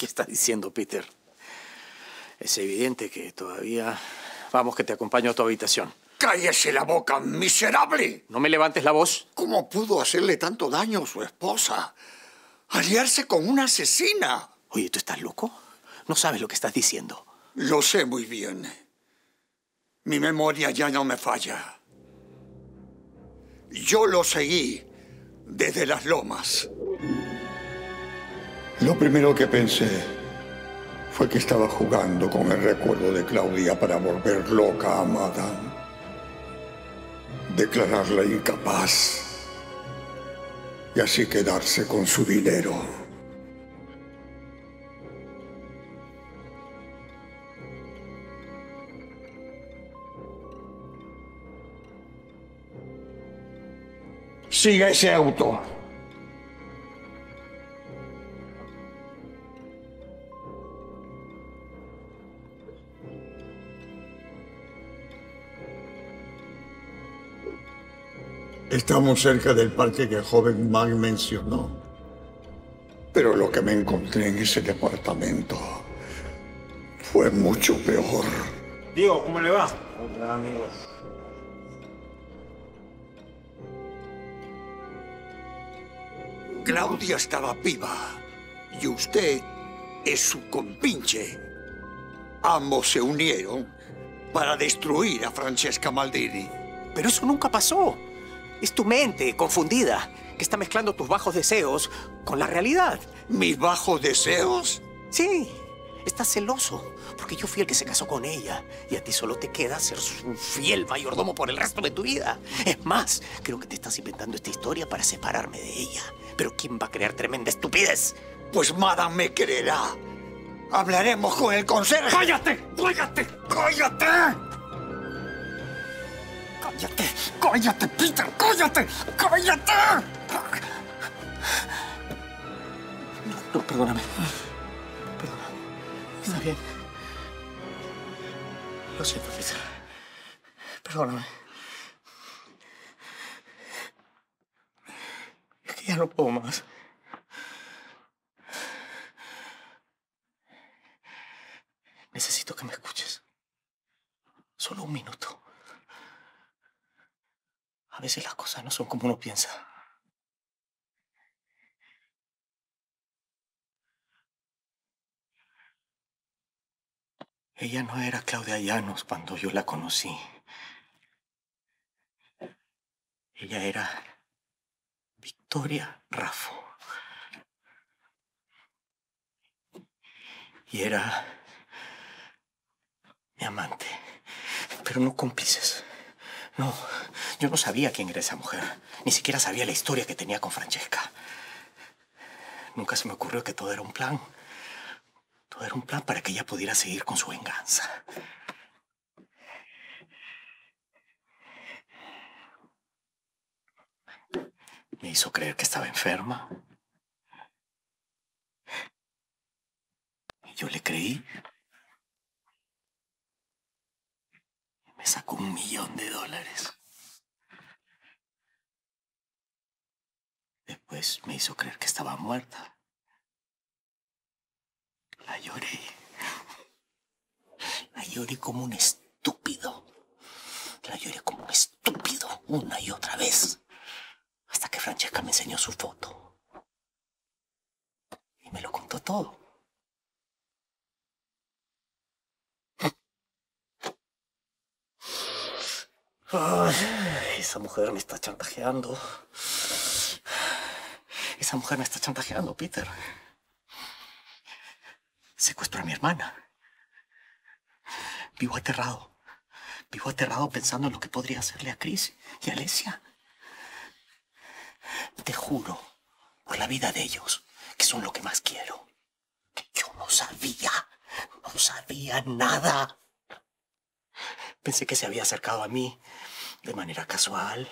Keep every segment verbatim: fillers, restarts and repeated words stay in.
¿Qué estás diciendo, Peter? Es evidente que todavía... Vamos, que te acompaño a tu habitación. ¡Cállese la boca, miserable! No me levantes la voz. ¿Cómo pudo hacerle tanto daño a su esposa? Aliarse con una asesina. Oye, ¿tú estás loco? No sabes lo que estás diciendo. Lo sé muy bien. Mi memoria ya no me falla. Yo lo seguí desde las lomas. Lo primero que pensé fue que estaba jugando con el recuerdo de Claudia para volver loca a Madame. Declararla incapaz y así quedarse con su dinero. Siga ese auto. Estamos cerca del parque que el joven Mann mencionó. Pero lo que me encontré en ese departamento fue mucho peor. Diego, ¿cómo le va? Hola, amigos. Claudia estaba viva y usted es su compinche. Ambos se unieron para destruir a Francesca Maldini. Pero eso nunca pasó. Es tu mente confundida que está mezclando tus bajos deseos con la realidad. ¿Mis bajos deseos? Sí, estás celoso porque yo fui el que se casó con ella y a ti solo te queda ser su fiel mayordomo por el resto de tu vida. Es más, creo que te estás inventando esta historia para separarme de ella. Pero ¿quién va a creer tremenda estupidez? Pues Madame me creerá. Hablaremos con el conserje. ¡Cállate! ¡Cállate! ¡Cállate! ¡Cállate! ¡Cállate, Peter! ¡Cállate! ¡Cállate! No, no, perdóname. Perdóname. Está bien. Lo siento, Peter. Perdóname. Es que ya no puedo más. Necesito que me escuches. Solo un minuto. A veces las cosas no son como uno piensa. Ella no era Claudia Llanos cuando yo la conocí. Ella era Victoria Raffo. Y era mi amante. Pero no cómplices. No, yo no sabía quién era esa mujer. Ni siquiera sabía la historia que tenía con Francesca. Nunca se me ocurrió que todo era un plan. Todo era un plan para que ella pudiera seguir con su venganza. Me hizo creer que estaba enferma. Y yo le creí. Me sacó un millón de dólares. Después me hizo creer que estaba muerta. La lloré. La lloré como un estúpido. La lloré como un estúpido una y otra vez. Hasta que Francesca me enseñó su foto. Y me lo contó todo. Ay, esa mujer me está chantajeando. Esa mujer me está chantajeando, Peter. Secuestró a mi hermana. Vivo aterrado. Vivo aterrado pensando en lo que podría hacerle a Chris y a Alessia. Te juro, por la vida de ellos, que son lo que más quiero. Yo no sabía, no sabía nada. Pensé que se había acercado a mí de manera casual.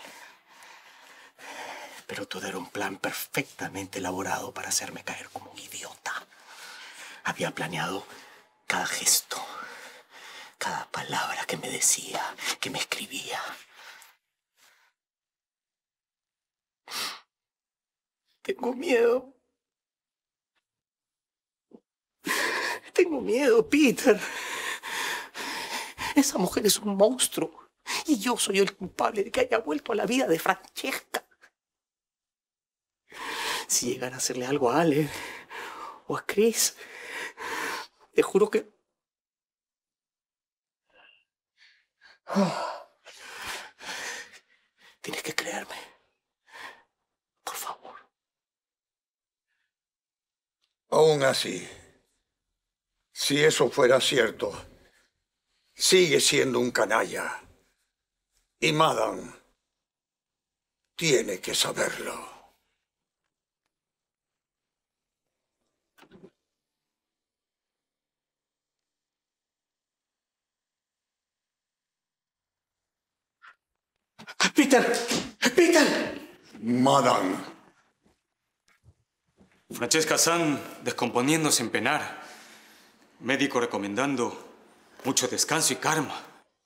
Pero todo era un plan perfectamente elaborado para hacerme caer como un idiota. Había planeado cada gesto, cada palabra que me decía, que me escribía. Tengo miedo. Tengo miedo, Peter. Esa mujer es un monstruo. Y yo soy el culpable de que haya vuelto a la vida de Francesca. Si llegara a hacerle algo a Ale o a Chris, te juro que... Oh. Tienes que creerme. Por favor. Aún así, si eso fuera cierto, sigue siendo un canalla. Y Madame tiene que saberlo. ¡Peter! ¡Peter! Madame. Francesca-san descomponiéndose en penar. Médico recomendando mucho descanso y calma.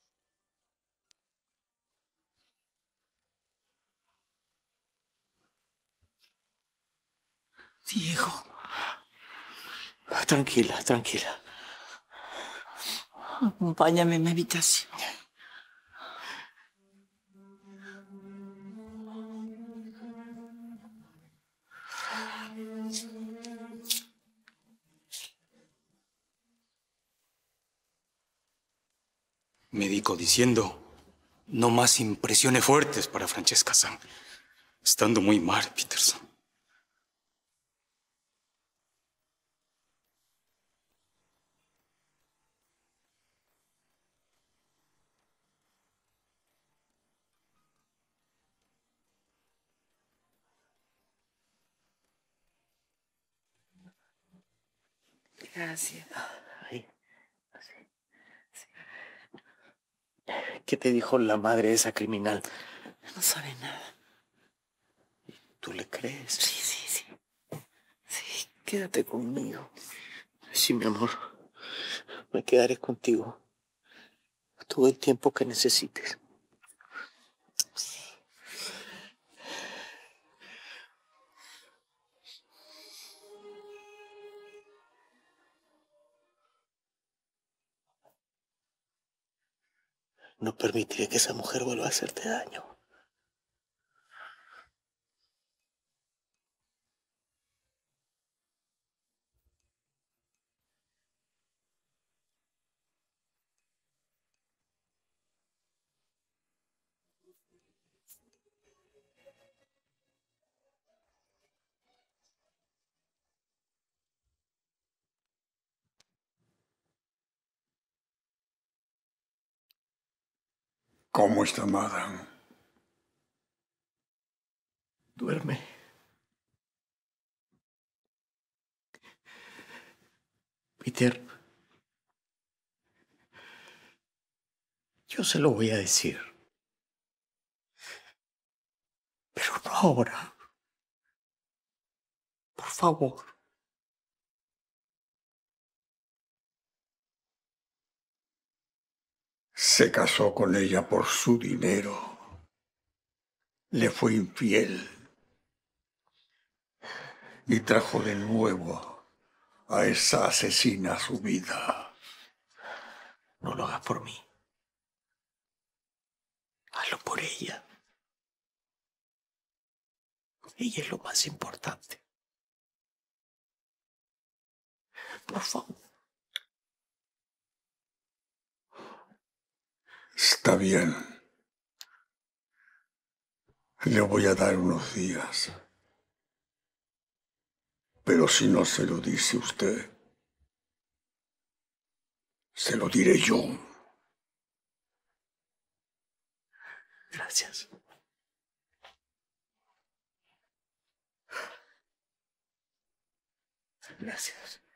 Diego. Tranquila, tranquila. Acompáñame a mi habitación. Médico diciendo no más impresiones fuertes para Francesca-san. Estando muy mal, Peterson. Gracias. Ahí. Así. Sí. ¿Qué te dijo la madre de esa criminal? No sabe nada. ¿Tú le crees? Sí, sí, sí. Sí, quédate conmigo. Sí, mi amor. Me quedaré contigo todo el tiempo que necesites. Sí. No permitiré que esa mujer vuelva a hacerte daño. ¿Cómo está Madame? Duerme. Peter, yo se lo voy a decir. Pero no ahora. Por favor. Se casó con ella por su dinero. Le fue infiel. Y trajo de nuevo a esa asesina a su vida. No lo hagas por mí. Hazlo por ella. Ella es lo más importante. Por favor. Está bien. Le voy a dar unos días. Pero si no se lo dice usted, se lo diré yo. Gracias. Gracias.